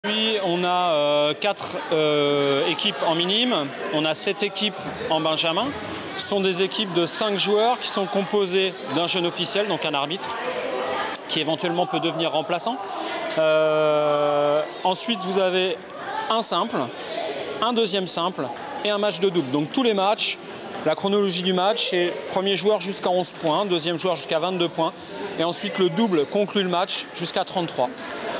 Aujourd'hui, on a 4 équipes en minime, on a 7 équipes en benjamin. Ce sont des équipes de 5 joueurs qui sont composées d'un jeune officiel, donc un arbitre, qui éventuellement peut devenir remplaçant. Ensuite, vous avez un simple, un deuxième simple et un match de double. Donc tous les matchs, la chronologie du match, c'est premier joueur jusqu'à 11 points, deuxième joueur jusqu'à 22 points. Et ensuite, le double conclut le match jusqu'à 33.